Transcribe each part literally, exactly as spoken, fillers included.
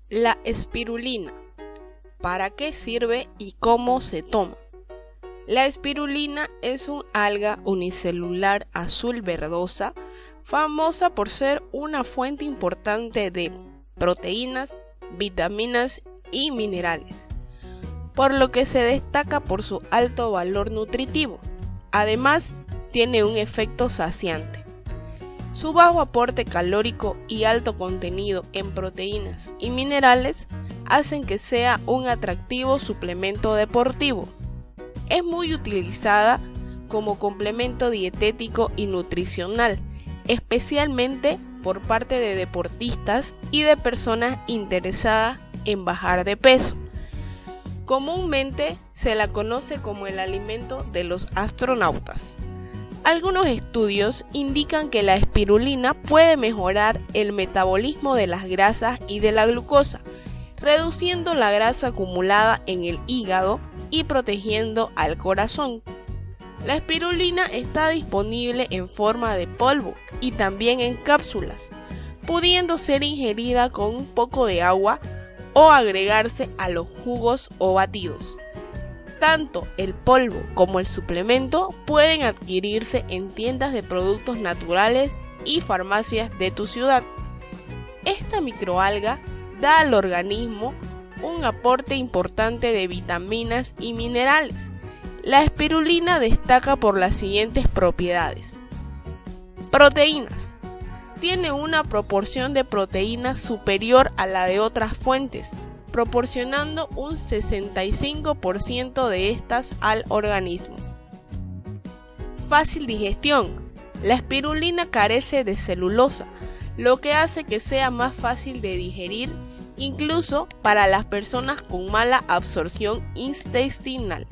La espirulina. ¿Para qué sirve y cómo se toma? La espirulina es un alga unicelular azul verdosa, famosa por ser una fuente importante de proteínas, vitaminas y minerales, por lo que se destaca por su alto valor nutritivo. Además, tiene un efecto saciante. Su bajo aporte calórico y alto contenido en proteínas y minerales hacen que sea un atractivo suplemento deportivo. Es muy utilizada como complemento dietético y nutricional, especialmente por parte de deportistas y de personas interesadas en bajar de peso. Comúnmente se la conoce como el alimento de los astronautas. Algunos estudios indican que la espirulina puede mejorar el metabolismo de las grasas y de la glucosa, reduciendo la grasa acumulada en el hígado y protegiendo al corazón. La espirulina está disponible en forma de polvo y también en cápsulas, pudiendo ser ingerida con un poco de agua o agregarse a los jugos o batidos. Tanto el polvo como el suplemento pueden adquirirse en tiendas de productos naturales y farmacias de tu ciudad. Esta microalga da al organismo un aporte importante de vitaminas y minerales. La espirulina destaca por las siguientes propiedades. Proteínas. Tiene una proporción de proteínas superior a la de otras fuentes, proporcionando un sesenta y cinco por ciento de estas al organismo. Fácil digestión. La espirulina carece de celulosa, lo que hace que sea más fácil de digerir, incluso para las personas con mala absorción intestinal.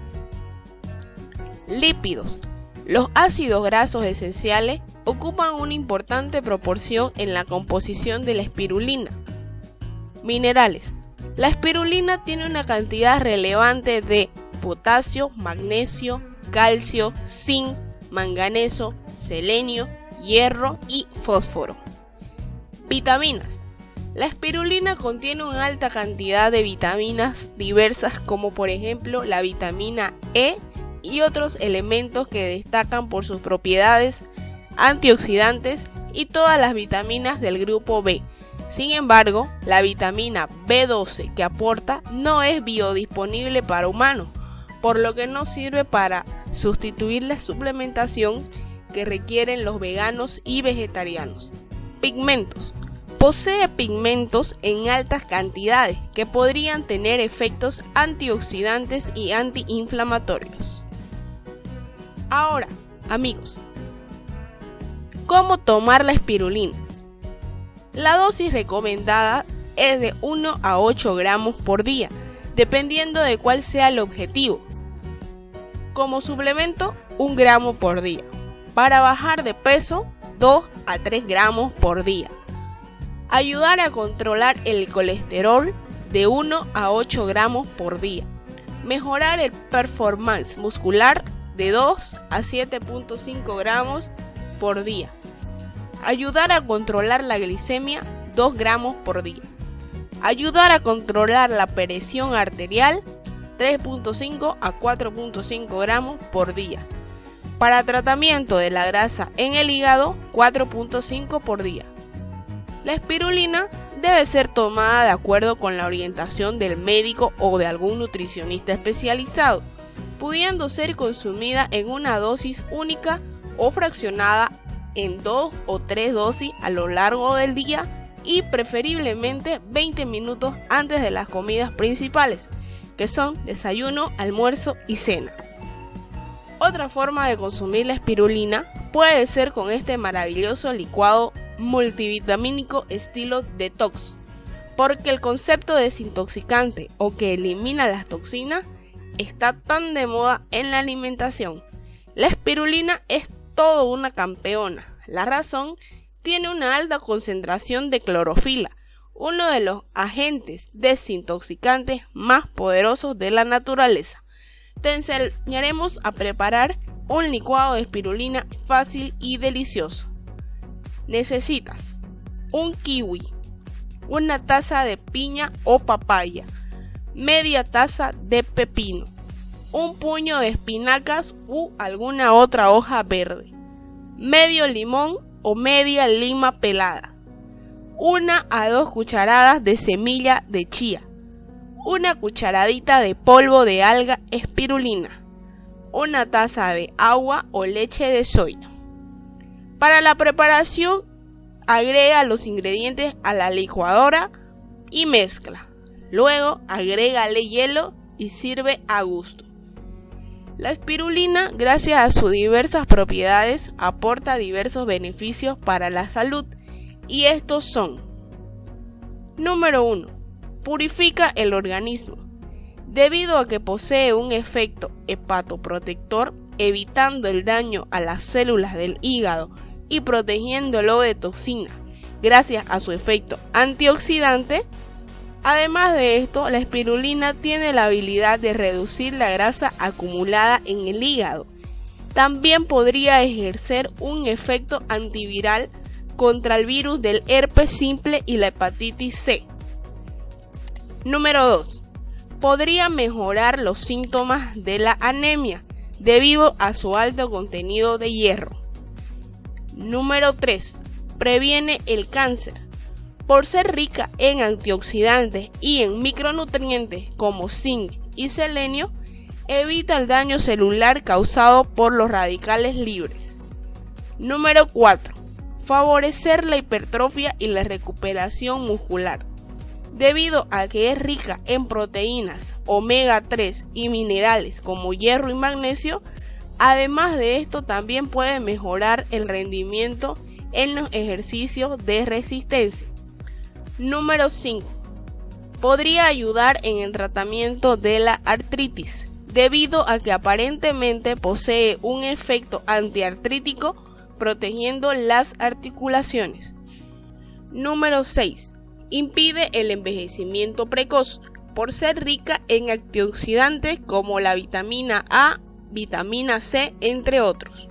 Lípidos. Los ácidos grasos esenciales ocupan una importante proporción en la composición de la espirulina. Minerales. La espirulina tiene una cantidad relevante de potasio, magnesio, calcio, zinc, manganeso, selenio, hierro y fósforo. Vitaminas. La espirulina contiene una alta cantidad de vitaminas diversas como por ejemplo la vitamina E y otros elementos que destacan por sus propiedades antioxidantes y todas las vitaminas del grupo B. Sin embargo, la vitamina B doce que aporta no es biodisponible para humanos, por lo que no sirve para sustituir la suplementación que requieren los veganos y vegetarianos. Pigmentos. Posee pigmentos en altas cantidades que podrían tener efectos antioxidantes y antiinflamatorios. Ahora, amigos, ¿cómo tomar la espirulina? La dosis recomendada es de uno a ocho gramos por día, dependiendo de cuál sea el objetivo. Como suplemento, un gramo por día. Para bajar de peso, dos a tres gramos por día. Ayudar a controlar el colesterol de uno a ocho gramos por día. Mejorar el performance muscular de dos a siete punto cinco gramos por día. Ayudar a controlar la glicemia dos gramos por día. Ayudar a controlar la presión arterial tres punto cinco a cuatro punto cinco gramos por día. Para tratamiento de la grasa en el hígado cuatro punto cinco por día. La espirulina debe ser tomada de acuerdo con la orientación del médico o de algún nutricionista especializado, pudiendo ser consumida en una dosis única o fraccionada en dos o tres dosis a lo largo del día y preferiblemente veinte minutos antes de las comidas principales, que son desayuno, almuerzo y cena. Otra forma de consumir la espirulina puede ser con este maravilloso licuado multivitamínico estilo detox, porque el concepto desintoxicante o que elimina las toxinas está tan de moda en la alimentación. La espirulina es todo una campeona. La razón, tiene una alta concentración de clorofila, uno de los agentes desintoxicantes más poderosos de la naturaleza. Te enseñaremos a preparar un licuado de espirulina fácil y delicioso. Necesitas un kiwi, una taza de piña o papaya, media taza de pepino, un puño de espinacas u alguna otra hoja verde, medio limón o media lima pelada, una a dos cucharadas de semilla de chía, una cucharadita de polvo de alga espirulina, una taza de agua o leche de soya. Para la preparación, agrega los ingredientes a la licuadora y mezcla. Luego agrégale hielo y sirve a gusto. La espirulina, gracias a sus diversas propiedades, aporta diversos beneficios para la salud, y estos son: número uno. Purifica el organismo. Debido a que posee un efecto hepatoprotector, evitando el daño a las células del hígado y protegiéndolo de toxinas, gracias a su efecto antioxidante. Además de esto, la espirulina tiene la habilidad de reducir la grasa acumulada en el hígado. También podría ejercer un efecto antiviral contra el virus del herpes simple y la hepatitis C. Número dos. Podría mejorar los síntomas de la anemia debido a su alto contenido de hierro. Número tres. Previene el cáncer. Por ser rica en antioxidantes y en micronutrientes como zinc y selenio, evita el daño celular causado por los radicales libres. Número cuatro. Favorecer la hipertrofia y la recuperación muscular. Debido a que es rica en proteínas, omega tres y minerales como hierro y magnesio, además de esto también puede mejorar el rendimiento en los ejercicios de resistencia. Número cinco. Podría ayudar en el tratamiento de la artritis, debido a que aparentemente posee un efecto antiartrítico protegiendo las articulaciones. Número seis. Impide el envejecimiento precoz, por ser rica en antioxidantes como la vitamina A, vitamina C, entre otros.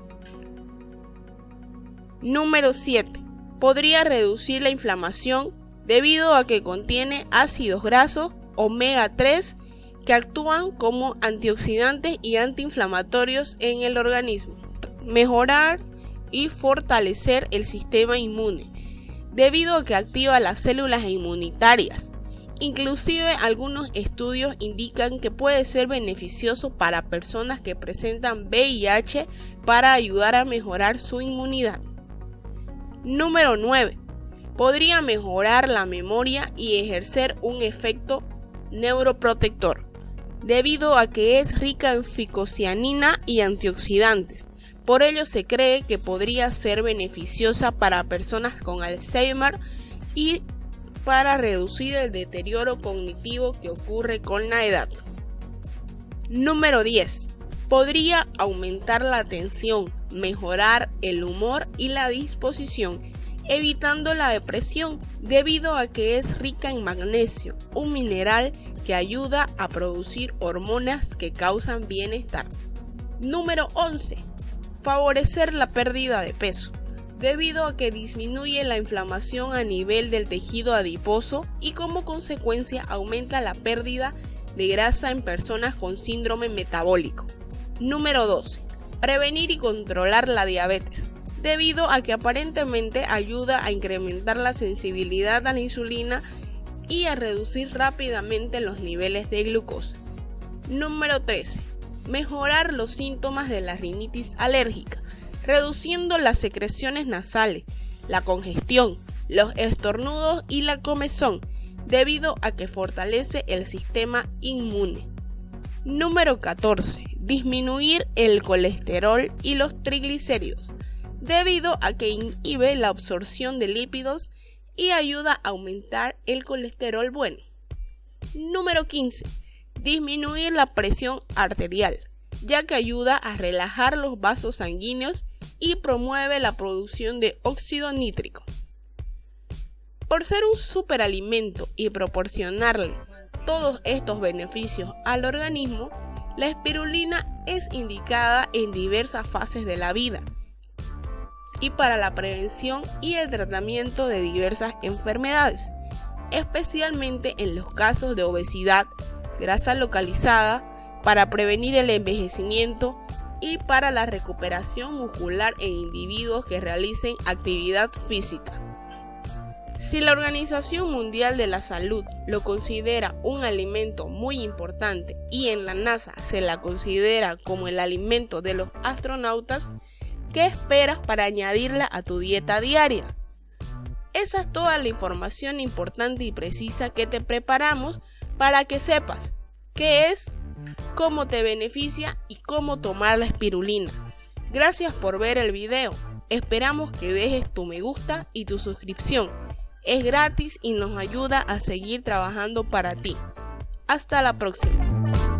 Número siete. Podría reducir la inflamación debido a que contiene ácidos grasos omega tres que actúan como antioxidantes y antiinflamatorios en el organismo. Mejorar y fortalecer el sistema inmune, debido a que activa las células inmunitarias. Inclusive algunos estudios indican que puede ser beneficioso para personas que presentan V I H para ayudar a mejorar su inmunidad. Número nueve. Podría mejorar la memoria y ejercer un efecto neuroprotector, debido a que es rica en ficocianina y antioxidantes. Por ello se cree que podría ser beneficiosa para personas con Alzheimer y para reducir el deterioro cognitivo que ocurre con la edad. Número diez. Podría aumentar la atención, mejorar el humor y la disposición, evitando la depresión, debido a que es rica en magnesio, un mineral que ayuda a producir hormonas que causan bienestar. Número once. Favorecer la pérdida de peso, debido a que disminuye la inflamación a nivel del tejido adiposo y como consecuencia aumenta la pérdida de grasa en personas con síndrome metabólico. Número doce. Prevenir y controlar la diabetes, debido a que aparentemente ayuda a incrementar la sensibilidad a la insulina y a reducir rápidamente los niveles de glucosa. Número trece. Mejorar los síntomas de la rinitis alérgica, reduciendo las secreciones nasales, la congestión, los estornudos y la comezón, debido a que fortalece el sistema inmune. Número catorce. Disminuir el colesterol y los triglicéridos, debido a que inhibe la absorción de lípidos y ayuda a aumentar el colesterol bueno. Número quince. Disminuir la presión arterial, ya que ayuda a relajar los vasos sanguíneos y promueve la producción de óxido nítrico. Por ser un superalimento y proporcionarle todos estos beneficios al organismo, la espirulina es indicada en diversas fases de la vida y para la prevención y el tratamiento de diversas enfermedades. especialmente en los casos de obesidad, grasa localizada, para prevenir el envejecimiento y para la recuperación muscular en individuos que realicen actividad física. Si la Organización Mundial de la Salud lo considera un alimento muy importante y en la NASA se la considera como el alimento de los astronautas, ¿qué esperas para añadirla a tu dieta diaria? Esa es toda la información importante y precisa que te preparamos para que sepas qué es, cómo te beneficia y cómo tomar la espirulina. Gracias por ver el video. Esperamos que dejes tu me gusta y tu suscripción. Es gratis y nos ayuda a seguir trabajando para ti. Hasta la próxima.